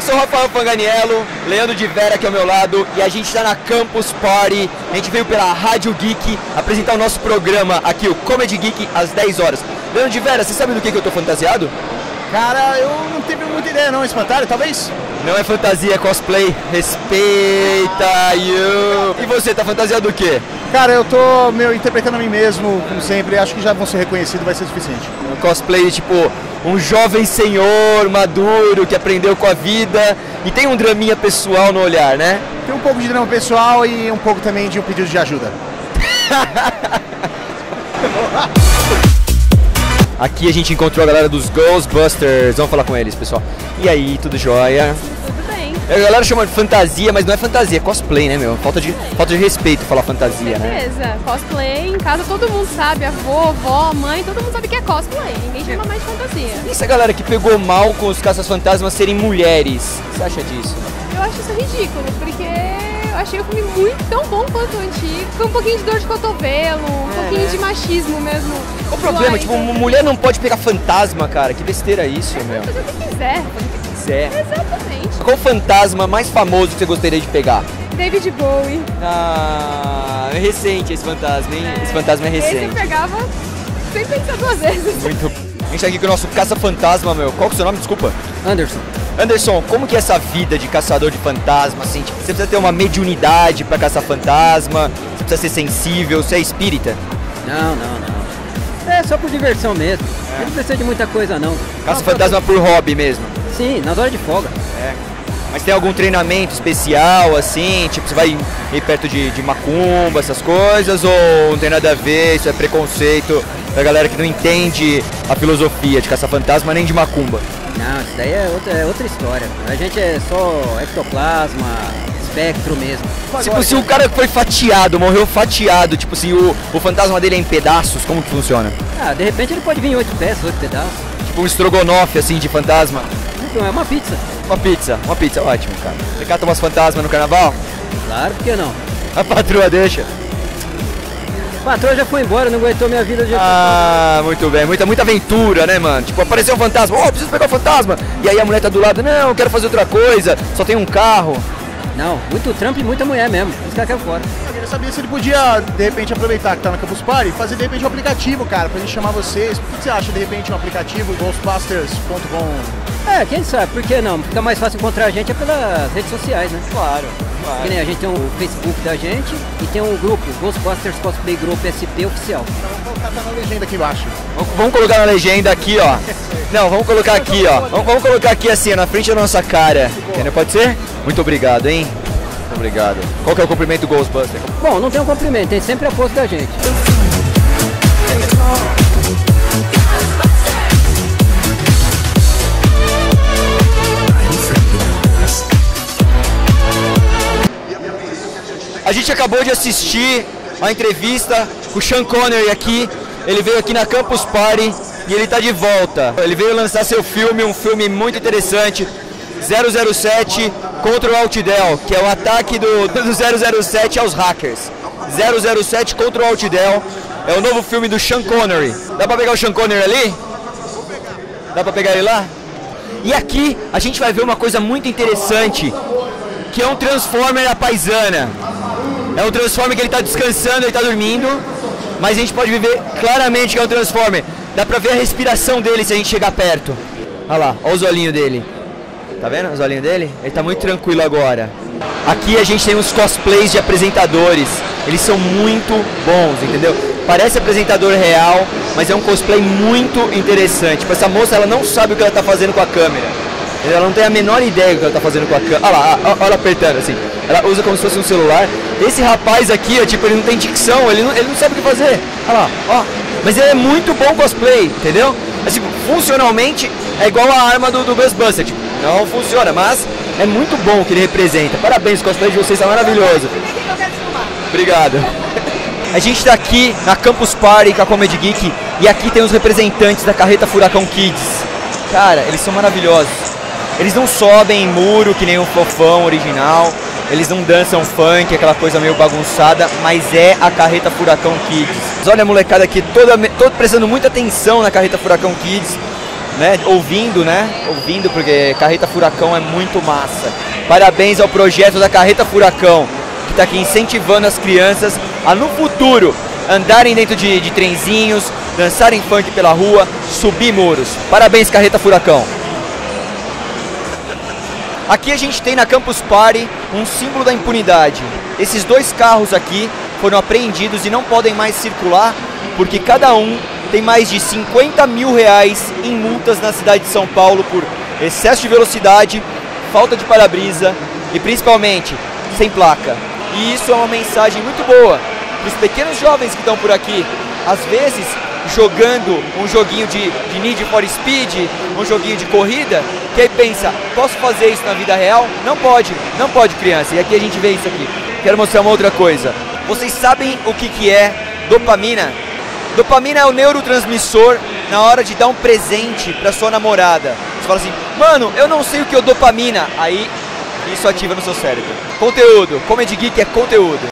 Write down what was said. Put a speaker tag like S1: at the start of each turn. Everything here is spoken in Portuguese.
S1: sou o Rafael Fanganiello, Leandro de Vera aqui ao meu lado e a gente está na Campus Party. A gente veio pela Rádio Geek apresentar o nosso programa aqui, o Comedy Geek, às 10 horas. Leandro de Vera, você sabe do que eu tô fantasiado?
S2: Cara, eu não tive muita ideia não, espantalho, talvez?
S1: Não é fantasia, é cosplay. Respeita, you. E você, tá fantasiado do quê?
S2: Cara, eu tô interpretando a mim mesmo, como sempre, acho que já vão ser reconhecidos, vai ser suficiente.
S1: Um cosplay tipo um jovem senhor maduro que aprendeu com a vida e tem um draminha pessoal no olhar, né?
S2: Tem um pouco de drama pessoal e um pouco também de um pedido de ajuda.
S1: Aqui a gente encontrou a galera dos Ghostbusters, vamos falar com eles, pessoal. E aí, tudo jóia?
S3: Tudo bem.
S1: A galera chama de fantasia, mas não é fantasia, é cosplay, né, meu? Falta de respeito falar fantasia, né?
S3: Beleza, cosplay, em casa todo mundo sabe, avô, avó, mãe, todo mundo sabe que é cosplay, ninguém chama mais de fantasia.
S1: E essa galera que pegou mal com os caças-fantasmas serem mulheres, o que você acha disso?
S3: Eu acho isso ridículo, porque eu achei o filme muito tão bom quanto o antigo, com um pouquinho de dor de cotovelo, um pouquinho de machismo mesmo.
S1: Qual o problema? Tipo, uma mulher não pode pegar fantasma, cara, que besteira isso, meu.
S3: Fazer o que quiser. Exatamente.
S1: Qual o fantasma mais famoso que você gostaria de pegar?
S3: David Bowie.
S1: Ah, é recente esse fantasma, hein? Esse fantasma é recente.
S3: Esse eu pegava sem pensar duas vezes.
S1: Muito. A gente tá aqui com o nosso caça-fantasma, meu. Qual que é o seu nome? Desculpa.
S4: Anderson.
S1: Anderson, como que é essa vida de caçador de fantasma, assim? Tipo, você precisa ter uma mediunidade pra caçar fantasma, você precisa ser sensível, você é espírita?
S4: Não. É só por diversão mesmo. Não precisa de muita coisa, não.
S1: Caça fantasma por hobby mesmo?
S4: Sim, nas horas de folga.
S1: É. Mas tem algum treinamento especial, assim? Tipo, você vai ir perto de macumba, essas coisas? Ou não tem nada a ver, isso é preconceito da galera que não entende a filosofia de caça-fantasma nem de macumba?
S4: Não, isso daí é outra história. A gente é só ectoplasma, espectro mesmo.
S1: Tipo, se o cara foi fatiado, morreu fatiado, tipo assim, o fantasma dele é em pedaços, como que funciona?
S4: Ah, de repente ele pode vir em 8 peças, 8 pedaços.
S1: Tipo um estrogonofe, assim, de fantasma?
S4: Então, é uma pizza.
S1: Uma pizza, ótimo, cara. Você cata umas fantasmas no carnaval?
S4: Claro, por que não?
S1: A patroa deixa?
S4: A patroa já foi embora, não aguentou minha vida de...
S1: Ah, muito bem, muita aventura, né, mano? Tipo, apareceu um fantasma, preciso pegar o fantasma. E aí a mulher tá do lado, não, eu quero fazer outra coisa, só tem um carro.
S4: Não, muito trampo e muita mulher mesmo, os caras querem fora.
S2: Eu queria saber se ele podia, de repente, aproveitar que tá na Campus Party e fazer, de repente, um aplicativo, cara, pra gente chamar vocês. O que você acha, de repente, um aplicativo, ghostbusters.com?
S4: É, quem sabe, por que não? Fica mais fácil encontrar a gente pelas redes sociais, né?
S1: Claro.
S4: Que nem a gente tem o Facebook da gente e tem um grupo, Ghostbusters Cosplay Group SP Oficial.
S2: Então vamos colocar na legenda aqui embaixo.
S1: Vamos colocar na legenda aqui, ó. Não, vamos colocar aqui, ó. Vamos colocar aqui assim, na frente da nossa cara. Entendeu? Pode ser? Muito obrigado, hein? Muito obrigado. Qual que é o cumprimento do Ghostbuster?
S4: Bom, não tem um cumprimento, tem sempre a pose da gente.
S1: A gente acabou de assistir a entrevista com o Sean Connery aqui. Ele veio aqui na Campus Party e ele está de volta. Ele veio lançar seu filme, um filme muito interessante, 007 contra o Altidel, que é o ataque do 007 aos hackers. 007 contra o Altidel é o novo filme do Sean Connery. Dá pra pegar o Sean Connery ali? Dá pra pegar ele lá? E aqui a gente vai ver uma coisa muito interessante, que é um Transformer à paisana. É um Transformer que ele está descansando, ele está dormindo, mas a gente pode ver claramente que é um Transformer. Dá pra ver a respiração dele se a gente chegar perto. Olha lá, olha os olhinhos dele. Tá vendo os olhinhos dele? Ele tá muito tranquilo agora. Aqui a gente tem uns cosplays de apresentadores. Eles são muito bons, entendeu? Parece apresentador real, mas é um cosplay muito interessante. Tipo, essa moça, ela não sabe o que ela tá fazendo com a câmera. Ela não tem a menor ideia do que ela tá fazendo com a câmera. Olha lá, olha ela apertando assim. Ela usa como se fosse um celular. Esse rapaz aqui, ó, tipo, ele não tem dicção, ele não sabe o que fazer. Olha lá, ó. Mas ele é muito bom cosplay, entendeu? Mas, tipo, funcionalmente é igual a arma do Ghostbuster. Tipo, não funciona, mas é muito bom o que ele representa. Parabéns, o cosplay de vocês tá maravilhoso. Obrigado. A gente tá aqui na Campus Party com a Comedy Geek e aqui tem os representantes da Carreta Furacão Kids. Cara, eles são maravilhosos. Eles não sobem em muro que nem o Fofão original, eles não dançam funk, aquela coisa meio bagunçada, mas é a Carreta Furacão Kids. Olha a molecada aqui toda prestando muita atenção na Carreta Furacão Kids né? Ouvindo, porque Carreta Furacão é muito massa. Parabéns ao projeto da Carreta Furacão, que está aqui incentivando as crianças a, no futuro, andarem dentro de trenzinhos, dançarem funk pela rua, subir muros. Parabéns, Carreta Furacão. Aqui a gente tem na Campus Party um símbolo da impunidade. Esses 2 carros aqui foram apreendidos e não podem mais circular porque cada um tem mais de 50 mil reais em multas na cidade de São Paulo por excesso de velocidade, falta de para-brisa e principalmente sem placa. E isso é uma mensagem muito boa para os pequenos jovens que estão por aqui, às vezes jogando um joguinho de Need for Speed, um joguinho de corrida, que aí pensa, posso fazer isso na vida real? Não pode criança, e aqui a gente vê isso aqui. Quero mostrar uma outra coisa. Vocês sabem o que é dopamina? Dopamina é o neurotransmissor na hora de dar um presente para sua namorada. Você fala assim, mano, eu não sei o que é dopamina. Aí, isso ativa no seu cérebro. Conteúdo, Comedy Geek é conteúdo.